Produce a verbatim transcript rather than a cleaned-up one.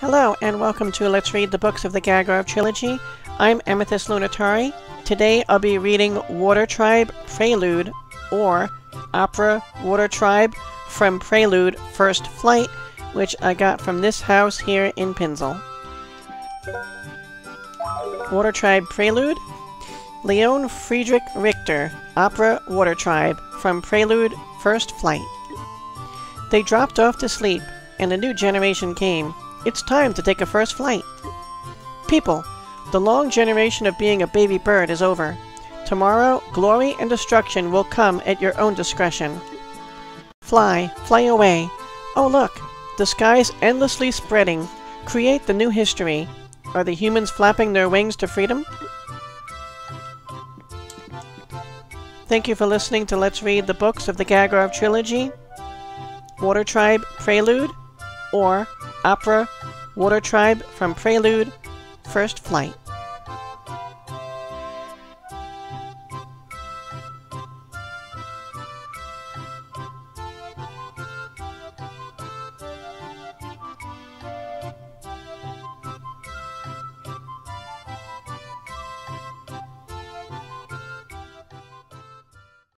Hello and welcome to Let's Read the Books of the Gagharv Trilogy. I'm Amethyst Lunatari. Today I'll be reading Water Tribe Prelude, or Opera Water Tribe from Prelude First Flight, which I got from this house here in Pinsel. Water Tribe Prelude. Leon Friedrich Richter, Opera Water Tribe from Prelude First Flight. They dropped off to sleep, and a new generation came. It's time to take a first flight. People, the long generation of being a baby bird is over. Tomorrow, glory and destruction will come at your own discretion. Fly, fly away. Oh look, the sky's endlessly spreading. Create the new history. Are the humans flapping their wings to freedom? Thank you for listening to Let's Read the Books of the Gagharv Trilogy. Water Tribe Prelude, or Opera Water Tribe from Prelude First Flight.